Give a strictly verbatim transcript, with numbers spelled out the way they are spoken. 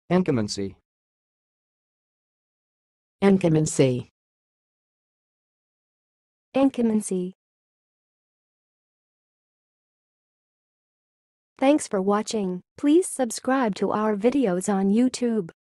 encumbancy, encumbancy, encumbancy. Thanks for watching. Please subscribe to our videos on YouTube.